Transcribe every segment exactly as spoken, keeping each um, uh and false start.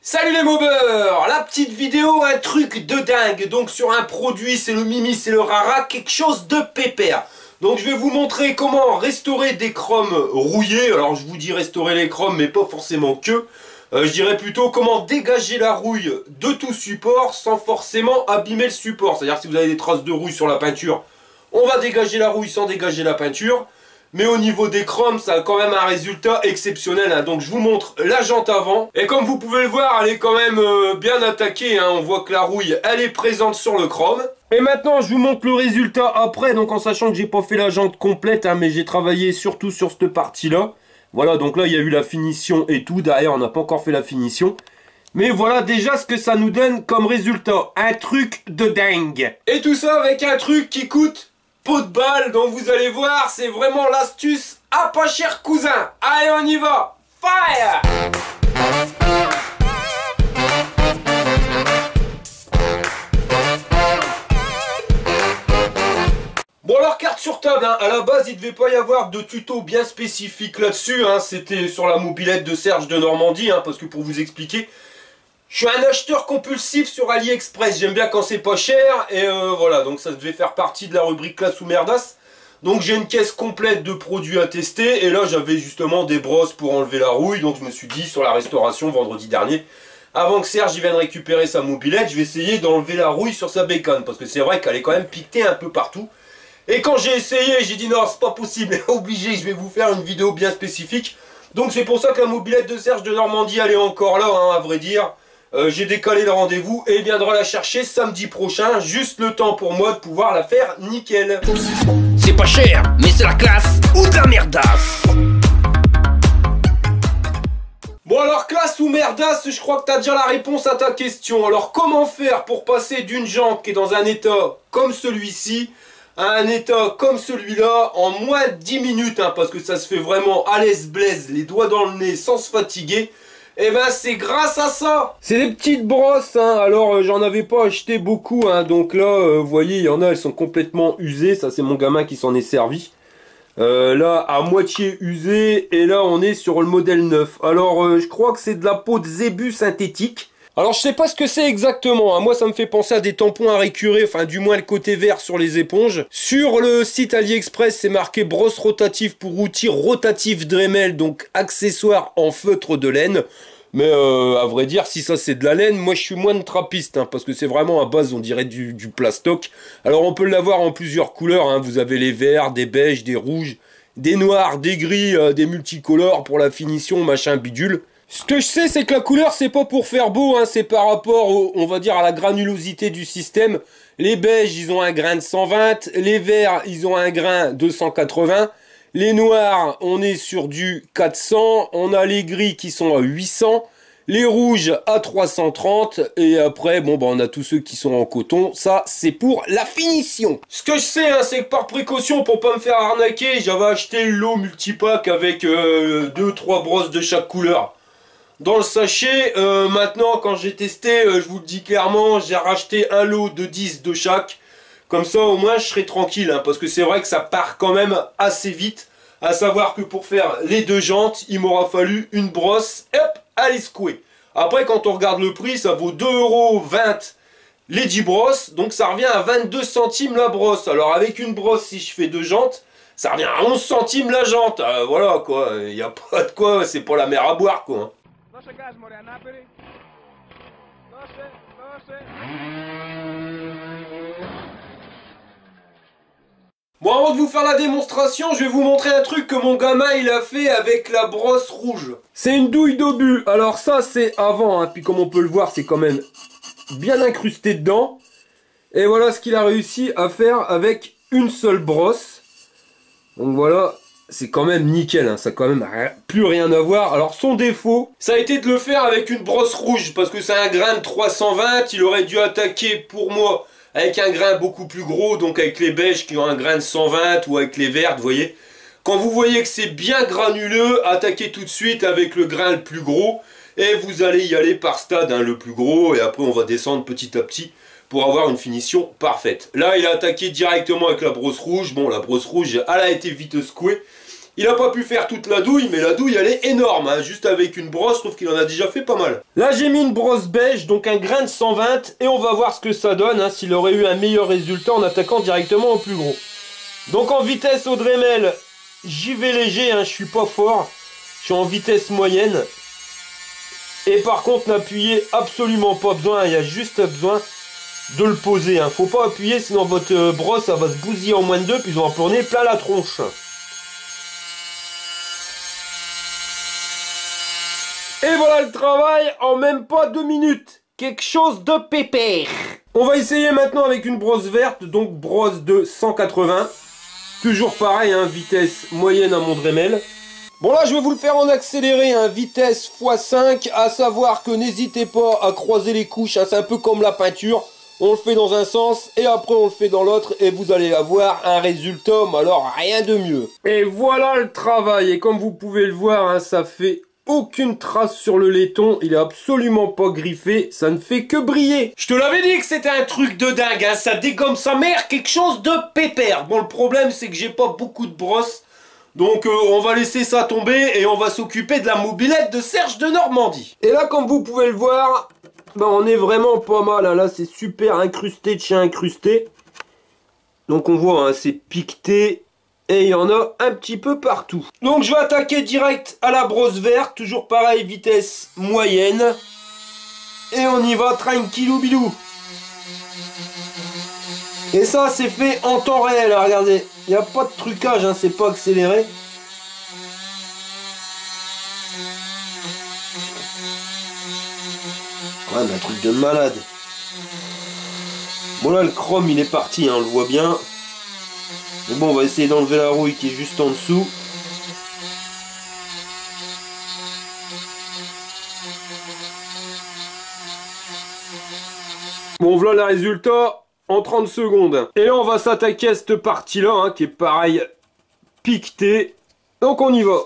Salut les mobeurs, la petite vidéo, un truc de dingue. Donc sur un produit, c'est le Mimi, c'est le Rara, quelque chose de pépère. Donc je vais vous montrer comment restaurer des chromes rouillés. Alors je vous dis restaurer les chromes, mais pas forcément que. Euh, je dirais plutôt comment dégager la rouille de tout support sans forcément abîmer le support. C'est-à-dire si vous avez des traces de rouille sur la peinture, on va dégager la rouille sans dégager la peinture. Mais au niveau des chromes, ça a quand même un résultat exceptionnel. Hein. Donc je vous montre la jante avant. Et comme vous pouvez le voir, elle est quand même euh, bien attaquée. Hein. On voit que la rouille, elle est présente sur le chrome. Et maintenant, je vous montre le résultat après. Donc en sachant que j'ai pas fait la jante complète, hein, mais j'ai travaillé surtout sur cette partie-là. Voilà, donc là, il y a eu la finition et tout. Derrière, on n'a pas encore fait la finition. Mais voilà déjà ce que ça nous donne comme résultat. Un truc de dingue. Et tout ça avec un truc qui coûte pot de balle, donc vous allez voir, c'est vraiment l'astuce à pas cher cousin. Allez, on y va. Fire! Bon alors, carte sur table, hein. À la base il devait pas y avoir de tuto bien spécifique là-dessus, hein. C'était sur la mobilette de Serge de Normandie, hein, parce que pour vous expliquer, je suis un acheteur compulsif sur AliExpress, j'aime bien quand c'est pas cher, et euh, voilà, donc ça devait faire partie de la rubrique classe ou merdasse. Donc j'ai une caisse complète de produits à tester, et là j'avais justement des brosses pour enlever la rouille, donc je me suis dit sur la restauration vendredi dernier, avant que Serge y vienne récupérer sa mobilette, je vais essayer d'enlever la rouille sur sa bécane, parce que c'est vrai qu'elle est quand même piquetée un peu partout. Et quand j'ai essayé, j'ai dit non, c'est pas possible, obligé, je vais vous faire une vidéo bien spécifique. Donc c'est pour ça que la mobilette de Serge de Normandie, elle est encore là, hein, à vrai dire. Euh, j'ai décalé le rendez-vous et il viendra la chercher samedi prochain, juste le temps pour moi de pouvoir la faire nickel. C'est pas cher, mais c'est la classe ou de la merdasse. Bon alors, classe ou merdasse, je crois que tu as déjà la réponse à ta question. Alors comment faire pour passer d'une jante qui est dans un état comme celui-ci à un état comme celui-là en moins de dix minutes, hein, parce que ça se fait vraiment à l'aise blaise, les doigts dans le nez sans se fatiguer. Et eh ben c'est grâce à ça. C'est des petites brosses, hein. Alors euh, j'en avais pas acheté beaucoup, hein. Donc là, euh, vous voyez, il y en a, elles sont complètement usées. Ça c'est mon gamin qui s'en est servi. Euh, là, à moitié usé. Et là, on est sur le modèle neuf. Alors, euh, je crois que c'est de la peau de zébu synthétique. Alors, je sais pas ce que c'est exactement, hein. Moi, ça me fait penser à des tampons à récurer. Enfin, du moins le côté vert sur les éponges. Sur le site AliExpress, c'est marqué brosse rotative pour outils rotatif Dremel. Donc, accessoire en feutre de laine. Mais euh, à vrai dire, si ça c'est de la laine, moi je suis moins de trappiste, hein, parce que c'est vraiment à base, on dirait du, du plastoc. Alors on peut l'avoir en plusieurs couleurs, hein. Vous avez les verts, des beiges, des rouges, des noirs, des gris, euh, des multicolores pour la finition, machin bidule. Ce que je sais, c'est que la couleur, c'est pas pour faire beau, hein, c'est par rapport, au, on va dire, à la granulosité du système. Les beiges, ils ont un grain de cent vingt, les verts, ils ont un grain de cent quatre-vingts. Les noirs, on est sur du quatre cents, on a les gris qui sont à huit cents, les rouges à trois cent trente, et après, bon, bah, on a tous ceux qui sont en coton. Ça, c'est pour la finition. Ce que je sais, hein, c'est que par précaution, pour pas me faire arnaquer, j'avais acheté le lot multipack avec euh, deux trois brosses de chaque couleur dans le sachet. Euh, maintenant, quand j'ai testé, euh, je vous le dis clairement, j'ai racheté un lot de dix de chaque. Comme ça, au moins, je serai tranquille, hein, parce que c'est vrai que ça part quand même assez vite. À savoir que pour faire les deux jantes, il m'aura fallu une brosse, hop, allez secouer. Après, quand on regarde le prix, ça vaut deux euros vingt les dix brosses, donc ça revient à vingt-deux centimes la brosse. Alors avec une brosse, si je fais deux jantes, ça revient à onze centimes la jante. Euh, voilà, quoi, il n'y a pas de quoi, c'est pas la mer à boire, quoi. Hein. Bon, avant de vous faire la démonstration, je vais vous montrer un truc que mon gamin il a fait avec la brosse rouge. C'est une douille d'obus. Alors ça c'est avant, hein. Puis comme on peut le voir, c'est quand même bien incrusté dedans. Et voilà ce qu'il a réussi à faire avec une seule brosse. Donc voilà, c'est quand même nickel, hein. Ça a quand même plus rien à voir. Alors son défaut, ça a été de le faire avec une brosse rouge, parce que c'est un grain de trois cent vingt, il aurait dû attaquer pour moi avec un grain beaucoup plus gros, donc avec les beiges qui ont un grain de cent vingt ou avec les verts, vous voyez. Quand vous voyez que c'est bien granuleux, attaquez tout de suite avec le grain le plus gros et vous allez y aller par stade, hein, le plus gros, et après on va descendre petit à petit pour avoir une finition parfaite. Là, il a attaqué directement avec la brosse rouge. Bon, la brosse rouge, elle a été vite secouée. Il n'a pas pu faire toute la douille, mais la douille elle est énorme, hein. Juste avec une brosse, je trouve qu'il en a déjà fait pas mal. Là j'ai mis une brosse beige, donc un grain de cent vingt, et on va voir ce que ça donne, hein, s'il aurait eu un meilleur résultat en attaquant directement au plus gros. Donc en vitesse au Dremel, j'y vais léger, hein, je suis pas fort, je suis en vitesse moyenne. Et par contre n'appuyez absolument pas besoin, il y a juste besoin de le poser, hein. Faut pas appuyer sinon votre brosse ça va se bousiller en moins de deux, puis ils vont en tourner plein la tronche. Et voilà le travail en même pas deux minutes. Quelque chose de pépère. On va essayer maintenant avec une brosse verte, donc brosse de cent quatre-vingts. Toujours pareil, hein, vitesse moyenne à mon Dremel. Bon là je vais vous le faire en accéléré, hein, vitesse fois cinq, à savoir que n'hésitez pas à croiser les couches, hein, c'est un peu comme la peinture. On le fait dans un sens et après on le fait dans l'autre et vous allez avoir un résultat, mais alors rien de mieux. Et voilà le travail, et comme vous pouvez le voir, hein, ça fait aucune trace sur le laiton, il est absolument pas griffé, ça ne fait que briller. Je te l'avais dit que c'était un truc de dingue, hein, ça dégomme sa mère, quelque chose de pépère. Bon le problème c'est que j'ai pas beaucoup de brosses. Donc euh, on va laisser ça tomber et on va s'occuper de la mobilette de Serge de Normandie. Et là comme vous pouvez le voir, ben, on est vraiment pas mal, hein. Là c'est super incrusté de chez incrusté. Donc on voit, hein, c'est piqueté et il y en a un petit peu partout. Donc je vais attaquer direct à la brosse verte, toujours pareil, vitesse moyenne. Et on y va tranquillou bilou. Et ça c'est fait en temps réel, hein, regardez. Il n'y a pas de trucage, hein, c'est pas accéléré. Ouais, mais un truc de malade. Bon là le chrome il est parti, hein, on le voit bien. Mais bon on va essayer d'enlever la rouille qui est juste en dessous. Bon voilà le résultat en trente secondes. Et là on va s'attaquer à cette partie là, hein, qui est pareil piquetée. Donc on y va.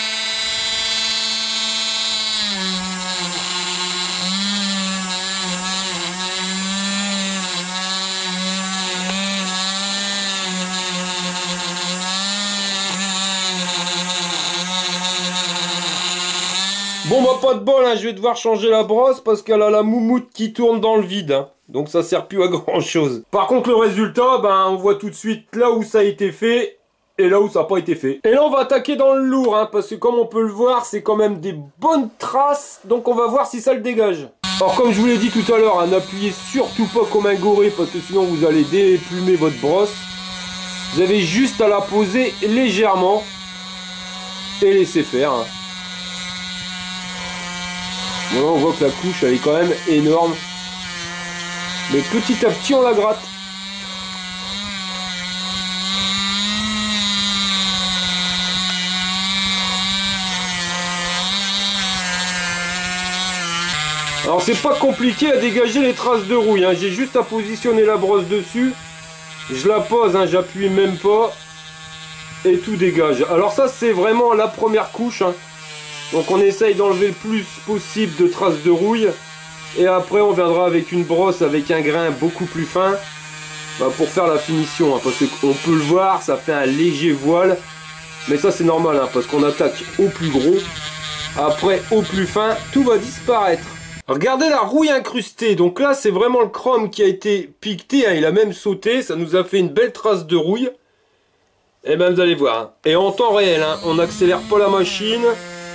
Bon bah pas de bol, hein, je vais devoir changer la brosse parce qu'elle a la moumoute qui tourne dans le vide, hein. Donc ça sert plus à grand chose. Par contre le résultat, ben on voit tout de suite là où ça a été fait et là où ça n'a pas été fait. Et là on va attaquer dans le lourd, hein, parce que comme on peut le voir, c'est quand même des bonnes traces. Donc on va voir si ça le dégage. Alors comme je vous l'ai dit tout à l'heure, hein, n'appuyez surtout pas comme un goré parce que sinon vous allez déplumer votre brosse. Vous avez juste à la poser légèrement et laisser faire, hein. Bon, on voit que la couche elle est quand même énorme. Mais petit à petit on la gratte. Alors c'est pas compliqué à dégager les traces de rouille, hein. J'ai juste à positionner la brosse dessus. Je la pose, hein, j'appuie même pas. Et tout dégage. Alors ça c'est vraiment la première couche, hein. Donc on essaye d'enlever le plus possible de traces de rouille. Et après on viendra avec une brosse avec un grain beaucoup plus fin, bah, pour faire la finition, hein, parce qu'on peut le voir, ça fait un léger voile. Mais ça c'est normal, hein, parce qu'on attaque au plus gros. Après au plus fin, tout va disparaître. Regardez la rouille incrustée. Donc là c'est vraiment le chrome qui a été piqueté, hein, il a même sauté. Ça nous a fait une belle trace de rouille. Et ben vous allez voir, hein. Et en temps réel, hein, on n'accélère pas la machine.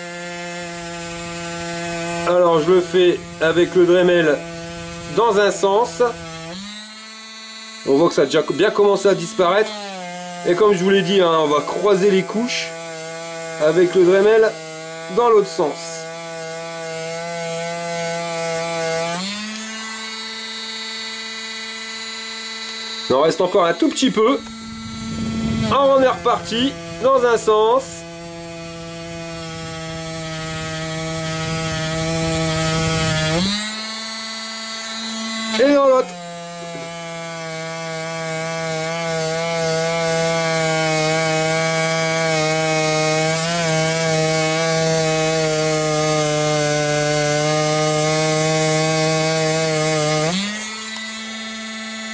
Alors je le fais avec le Dremel dans un sens. On voit que ça a déjà bien commencé à disparaître. Et comme je vous l'ai dit, hein, on va croiser les couches avec le Dremel dans l'autre sens. Il en reste encore un tout petit peu. On est reparti dans un sens. Et dans l'autre.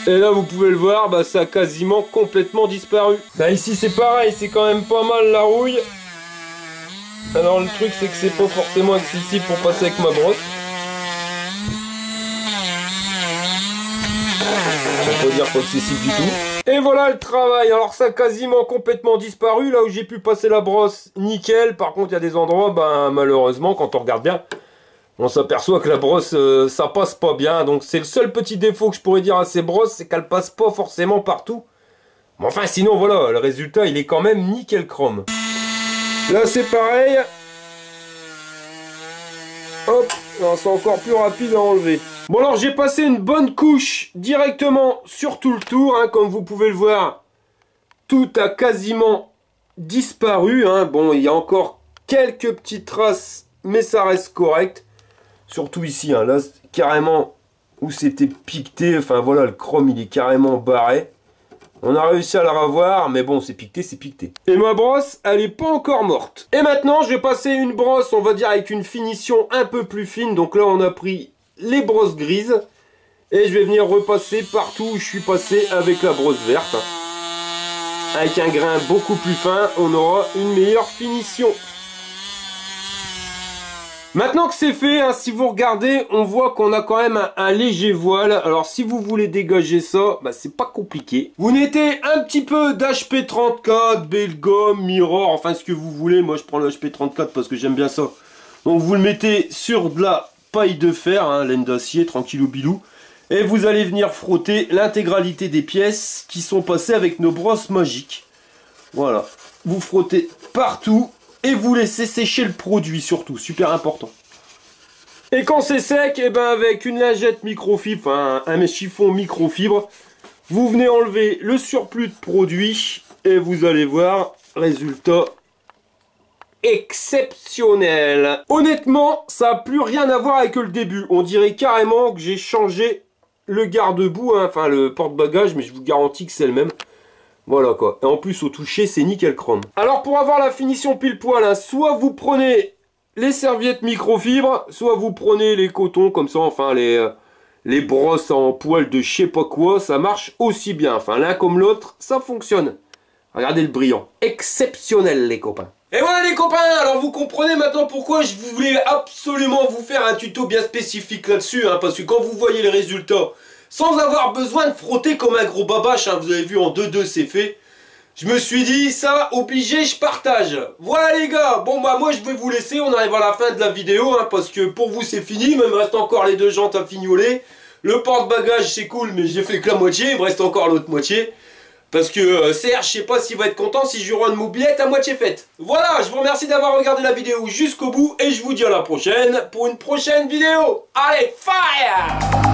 Et là vous pouvez le voir, bah, ça a quasiment complètement disparu. Là ici c'est pareil, c'est quand même pas mal la rouille. Alors le truc c'est que c'est pas forcément accessible pour passer avec ma brosse. On peut dire pas accessible du tout. Et voilà le travail, alors ça a quasiment complètement disparu. Là où j'ai pu passer la brosse, nickel. Par contre il y a des endroits, ben malheureusement quand on regarde bien, on s'aperçoit que la brosse, euh, ça passe pas bien. Donc c'est le seul petit défaut que je pourrais dire à ces brosses, c'est qu'elles passent pas forcément partout. Mais enfin sinon voilà, le résultat il est quand même nickel chrome. Là c'est pareil. Hop, c'est encore plus rapide à enlever. Bon alors j'ai passé une bonne couche directement sur tout le tour, hein, comme vous pouvez le voir. Tout a quasiment disparu, hein. Bon il y a encore quelques petites traces, mais ça reste correct. Surtout ici, hein, là carrément où c'était piqueté, enfin voilà le chrome il est carrément barré. On a réussi à la revoir, mais bon, c'est piqueté, c'est piqueté. Et ma brosse, elle est pas encore morte. Et maintenant, je vais passer une brosse, on va dire, avec une finition un peu plus fine. Donc là, on a pris les brosses grises. Et je vais venir repasser partout où je suis passé avec la brosse verte. Avec un grain beaucoup plus fin, on aura une meilleure finition. Maintenant que c'est fait, hein, si vous regardez, on voit qu'on a quand même un, un léger voile. Alors si vous voulez dégager ça, bah, c'est pas compliqué. Vous mettez un petit peu d'H P trente-quatre, Belgum, Mirror, enfin ce que vous voulez. Moi je prends le H P trente-quatre parce que j'aime bien ça. Donc vous le mettez sur de la paille de fer, hein, laine d'acier, tranquillou bilou. Et vous allez venir frotter l'intégralité des pièces qui sont passées avec nos brosses magiques. Voilà, vous frottez partout. Et vous laissez sécher le produit surtout, super important. Et quand c'est sec, et ben avec une lingette microfibre, enfin un, un chiffon microfibre, vous venez enlever le surplus de produit et vous allez voir, résultat exceptionnel. Honnêtement, ça n'a plus rien à voir avec le début. On dirait carrément que j'ai changé le garde-boue, hein, enfin le porte-bagages, mais je vous garantis que c'est le même. Voilà quoi. Et en plus au toucher c'est nickel chrome. Alors pour avoir la finition pile poil, hein, soit vous prenez les serviettes microfibre, soit vous prenez les cotons comme ça, enfin les, euh, les brosses en poil de je sais pas quoi, ça marche aussi bien. Enfin l'un comme l'autre, ça fonctionne. Regardez le brillant. Exceptionnel les copains. Et voilà les copains, alors vous comprenez maintenant pourquoi je voulais absolument vous faire un tuto bien spécifique là-dessus, hein, parce que quand vous voyez les résultats, sans avoir besoin de frotter comme un gros babache, hein, vous avez vu en deux deux c'est fait. Je me suis dit, ça, obligé, je partage. Voilà les gars, bon bah moi je vais vous laisser, on arrive à la fin de la vidéo, hein, parce que pour vous c'est fini, mais il me reste encore les deux jantes à fignoler. Le porte-bagages c'est cool, mais j'ai fait que la moitié, il me reste encore l'autre moitié. Parce que euh, Serge, je sais pas s'il va être content si je lui rends une mobilette à moitié faite. Voilà, je vous remercie d'avoir regardé la vidéo jusqu'au bout, et je vous dis à la prochaine pour une prochaine vidéo. Allez, fire!